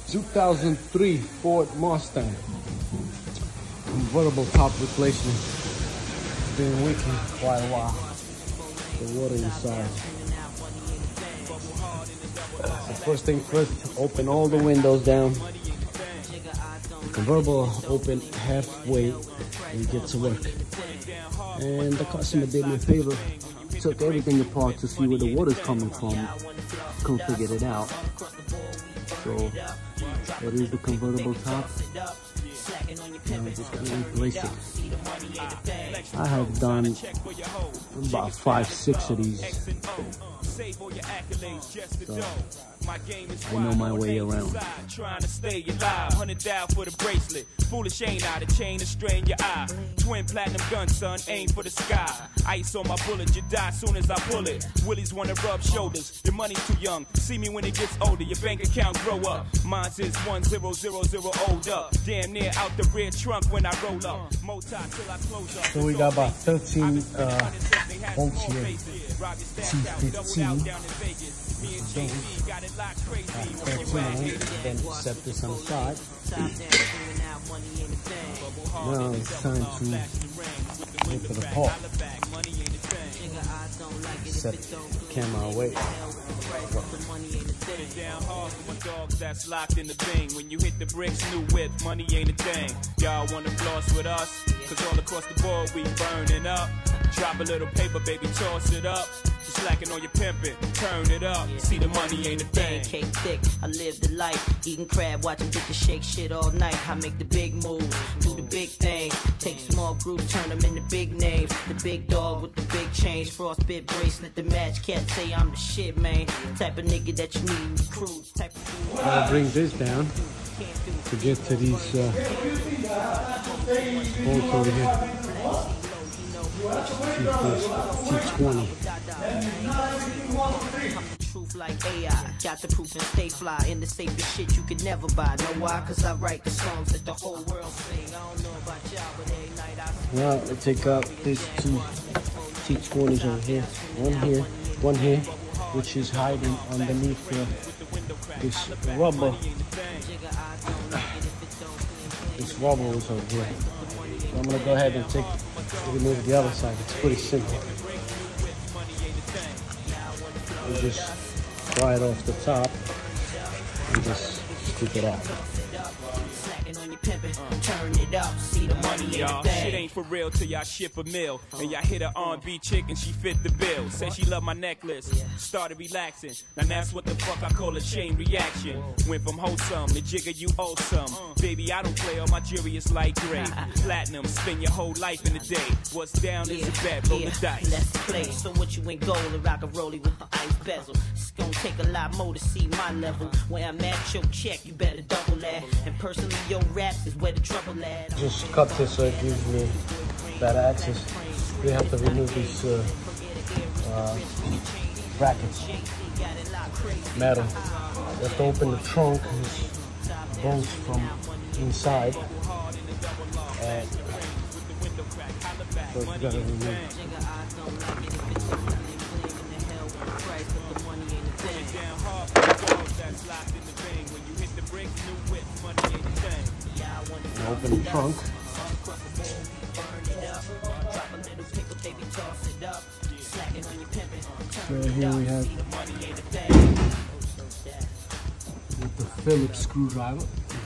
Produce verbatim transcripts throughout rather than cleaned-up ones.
two thousand three Ford Mustang. Convertible top replacement. Been leaking quite a while. The water inside. So first thing first, open all the windows down. The convertible open halfway and get to work. And the customer did me a favor. Took everything apart to see where the water's coming from. Couldn't figure it out. So, what is the convertible top? Now I just gotta replace it. I have done about five, six of these. So, I know my way around. Trying to stay alive, hundred down for the bracelet. Foolish ain't I, the chain to strain your eye. Twin platinum gun, son, aim for the sky. Ice on my bullet, you die soon as I pull it. Willies wanna rub shoulders, your money's too young. See me when it gets older, your bank account grow up. Mine's is one zero zero zero old up. Damn near out the rear trunk when I roll up. Moti till I close up. So we got about thirteen uh, bolts here. T fifteen. Those. Uh, thirteen, then set this on the side. Now it's time to wait for the port. Set the camera away. Down hard for my dogs that's locked in the thing. When you hit the bricks, new whip, money ain't a thing. Y'all wanna floss with us? Cause all across the board we burning up. Drop a little paper, baby, toss it up. You slacking on your pimping, turn it up. See the money ain't a thing. Cake thick, I live the life. Eating crab, watching bitches shake shit all night. I make the big moves, do the big thing. Take small groups, turn them into big names. The big dog with the big change. Frostbit bracelet, the match cat say I'm the shit, man. Type of nigga that you need to cruise. Type of I'll bring this down to get to these uh, bolts over here. T twenty. Truth like A I, got the proof and stay fly. In the safest shit you could never buy. Know why? Cause I write the songs that the whole world sing. I don't know about y'all, but every night I Well, let's take out these two T twenties over here. One here, one here, which is hiding underneath uh, this rubber. This rubber is over here. So I'm gonna go ahead and take remove the other side. It's pretty simple. You just pry it off the top and just stick it out. turn it up, see the money in y'all. the Shit ain't for real till y'all ship a meal. And y'all hit an R and B chick and she fit the bill. Said she loved my necklace, started relaxing. Now that's what the fuck I call a chain reaction. Went from wholesome to jigger you awesome. Baby, I don't play, all my jewelry is light gray. Platinum, spend your whole life in a day. What's down is a bet, roll the dice. Let's play, so what you in gold and rock a rollie with the ice bezel. It's gonna take a lot more to see my level. Where I'm at, your check, you better double that. And personally, your raps is where the trouble at. Just cut this so it gives me better access. We have to remove these uh, uh, brackets, metal. You have to open the trunk, and bolts from inside, and so you gotta remove. Open the trunk. So here we have with the Phillips screwdriver.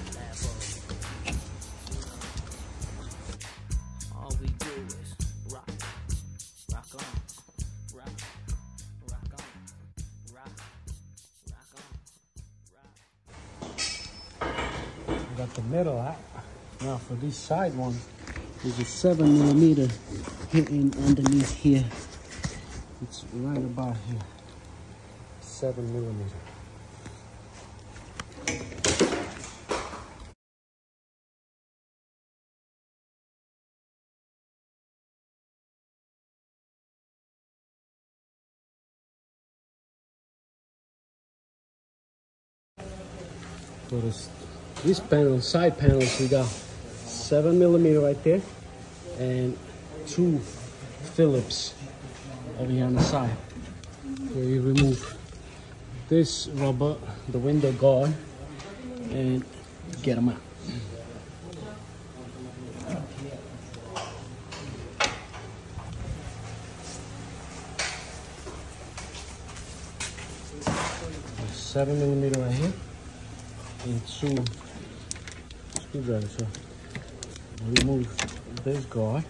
All we do is rock, rock on, rock, rock on, rock, rock on, rock. We got the middle out. Now for this side one, there's a seven millimeter hitting underneath here. It's right about here. Seven millimeter. For this, this panel, side panels, we got seven millimeter right there, and two Phillips over here on the side. Where you remove this rubber, the window guard, and get them out. Seven millimeter right here, and two screwdrivers. So remove this guard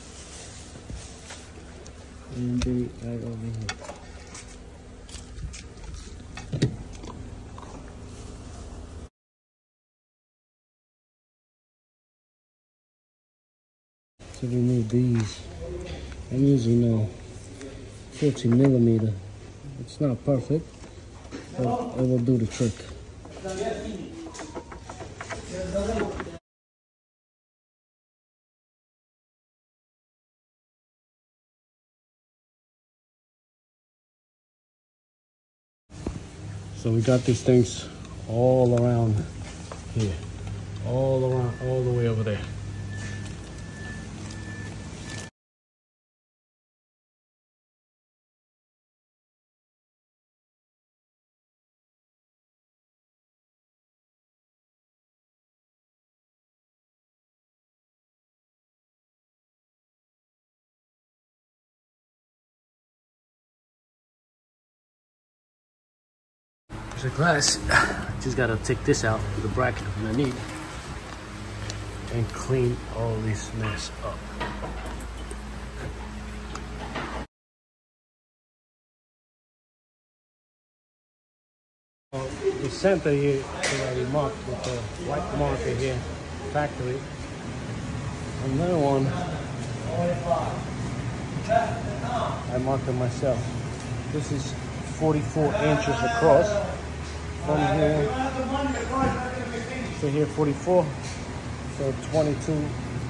and be right over here. To remove these, I'm using a fourteen millimeter. It's not perfect, but it will do the trick. So we got these things all around here, all around, all the way over there. The glass, just gotta take this out, the bracket I need, and clean all this mess up. Uh, the center here is already marked with the white marker here, factory. Another one, I marked it myself. This is forty-four inches across. From here to here, forty-four, so twenty-two.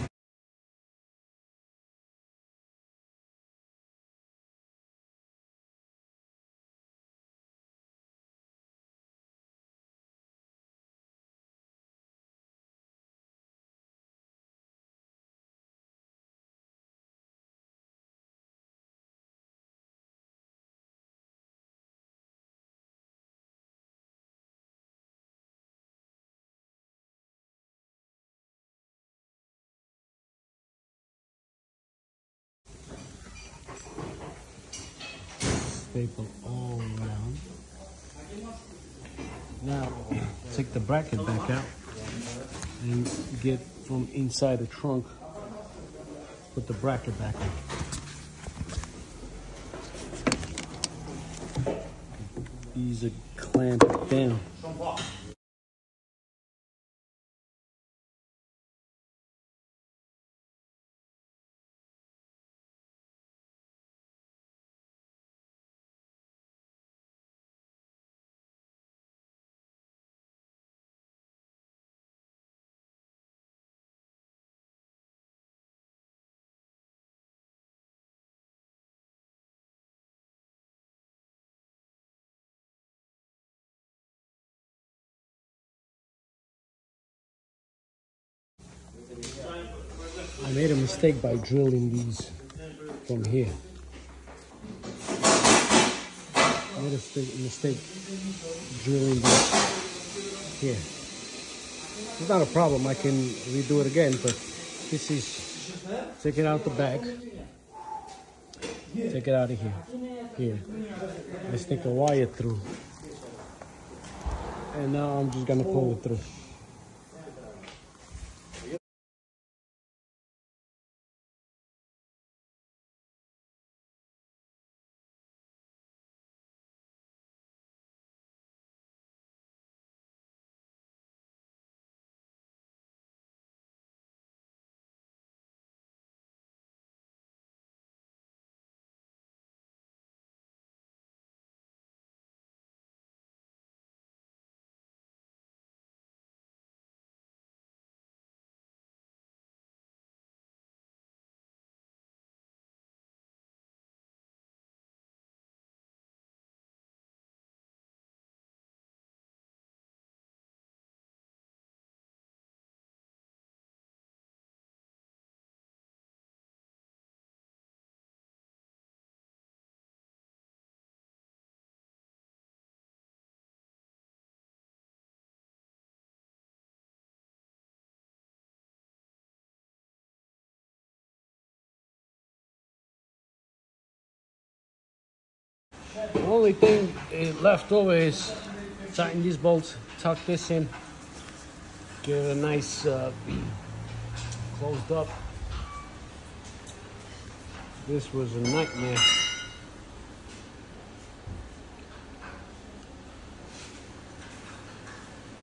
Staple all around. Now take the bracket back out and get from inside the trunk, put the bracket back in. These are clamped down. I made a mistake by drilling these from here. I made a mistake drilling these here. It's not a problem, I can redo it again, but this is, take it out the back, take it out of here, here. I stick a wire through, and now I'm just gonna pull it through. The only thing left over is tighten these bolts, tuck this in, get it a nice uh, closed up. This was a nightmare.